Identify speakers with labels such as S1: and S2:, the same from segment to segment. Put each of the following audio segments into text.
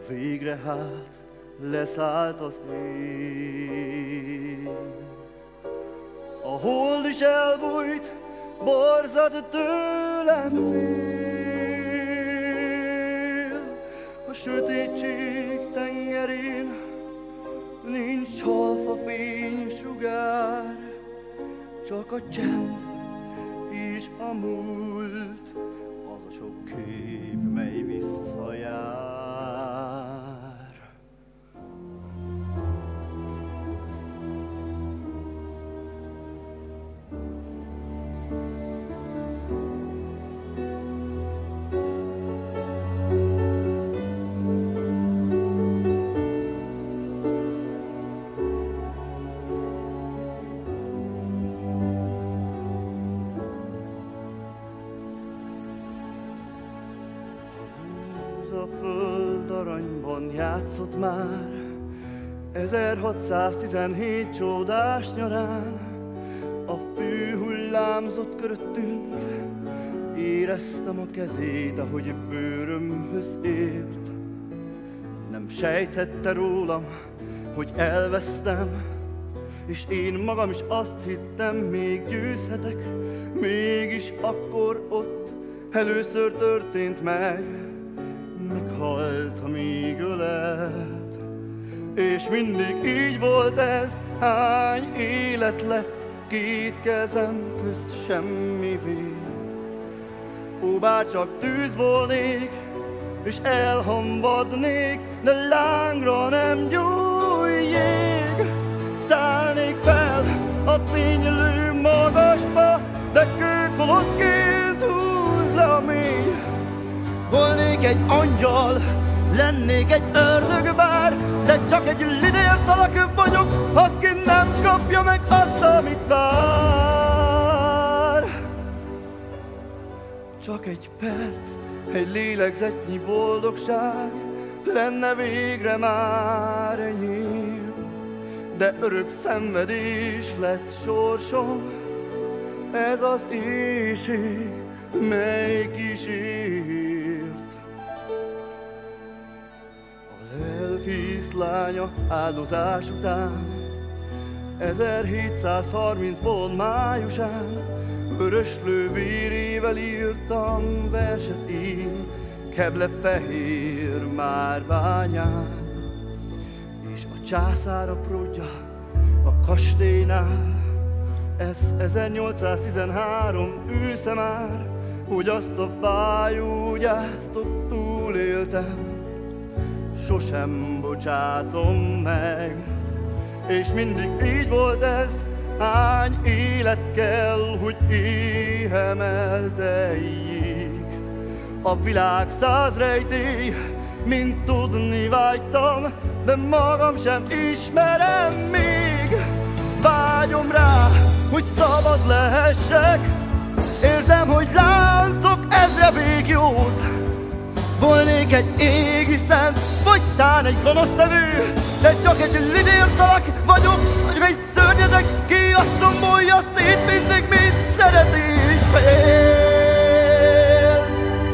S1: Végre hát leszállt az ég. A hold is elbújt, borzad tőlem fél. A sötétség tengerén nincs csalfa fénysugár, csak a csend és a múlt, az a sok kép, mely visszajár. A föld aranyban játszott már 1617 csodás nyarán. A fű hullámzott köröttünk, éreztem a kezét, ahogy bőrömhöz ért. Nem sejthette rólam, hogy elvesztem, és én magam is azt hittem, még győzhetek. Mégis akkor ott először történt meg, meghalt, amíg ölelt. És mindig így volt ez, hány élet lett két kezem közt, semmi vég. Ó, bárcsak tűz volnék, és elhamvadnék, de lángra nem gyújt jég. Szállnék fel a fénylő magasba, de kőkolocként húz le a mély. Volnék egy angyal, lennék egy ördögbár, de csak egy lidércalak vagyok, az ki nem kapja meg azt, amit vár. Csak egy perc, egy lélegzetnyi boldogság lenne végre már enyém, de örök szenvedés lett sorsom, ez az éjség, mely kísért. A lelkész lánya áldozás után 1730-ból májusán vöröslő vérével írtam verset én Keble fehér márványán. És a császár apródja a kastélynál, ez 1813 ősze már, hogy azt a fájó gyásztot túléltem, sosem bocsátom meg. És mindig így volt ez, hány élet kell, hogy éhem elteljék. A világ száz rejtély, mint tudni vágytam, de magam sem ismerem még. Vágyom rá, hogy szabad lehessek, érzem, hogy láncok ezre végjóz. Volnék egy égi szent, vagy tán egy gonosztevő, de csak egy lidércalak vagyok, vagy egy szörnyedek, ki azt rombolja szét mindig, mint szeretés fél.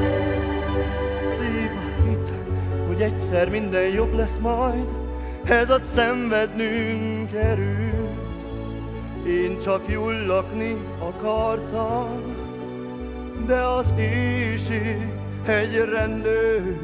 S1: Szép a hit, hogy egyszer minden jobb lesz majd, ez ad szenvednünk erőt. Én csak jól lakni akartam, de az éjség egyre nőtt.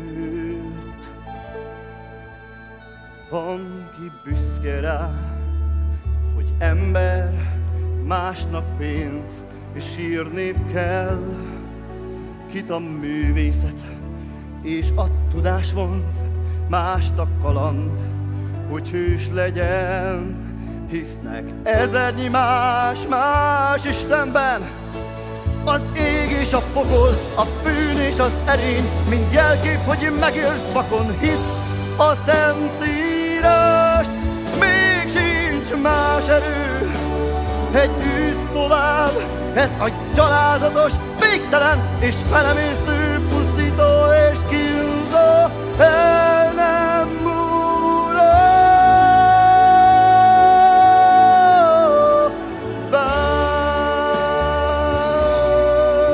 S1: Van, ki büszke rá, hogy ember, másnak pénz és sírnév kell. Kit a művészet és a tudás vonz, mást a kaland, hogy hős legyen. Hisznek ezernyi más Istenben, az ég és a pokol, a bűn és az erény, mind jelkép, hogy megélt vakon hisz a Szentírást. Még sincs más erő, egy űz tovább, ez a gyalázatos, végtelen és felemésztő, pusztító és kínzó, el nem múló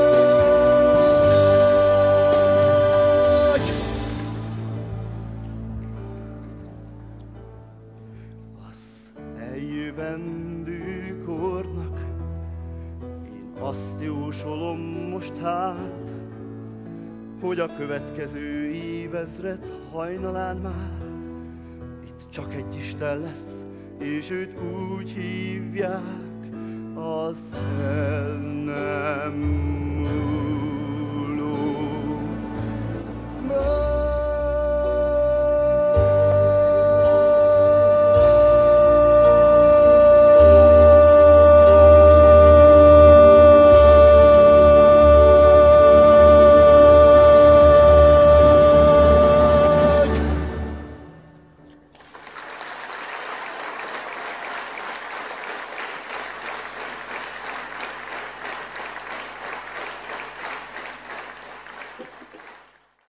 S1: vágy. hogy a következő évezred hajnalán már itt csak egy Isten lesz, és őt úgy hívják, a Szent